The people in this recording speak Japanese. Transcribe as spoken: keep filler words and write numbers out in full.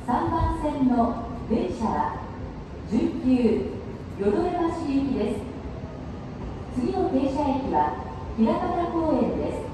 さんばん線の電車は準急淀江橋行きです。次の停車駅は枚方公園です。